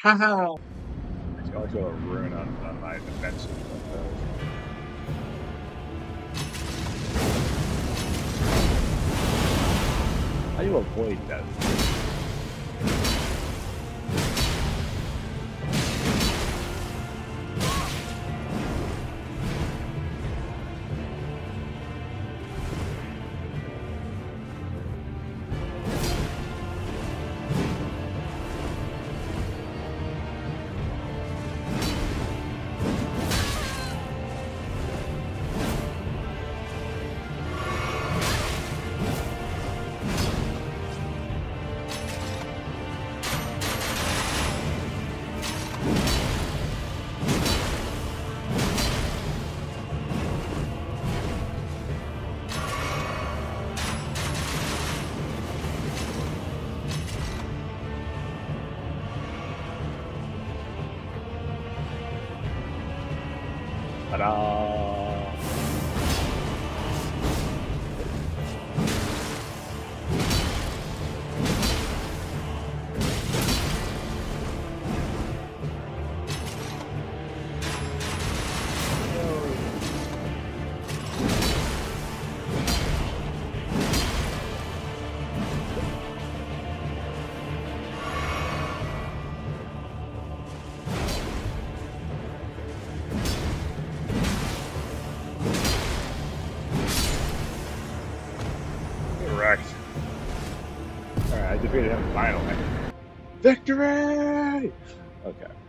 Haha! I also a rune on my defensive build. How do you avoid that? Ta-da! Correct. Alright, I defeated him finally. Victory! Okay.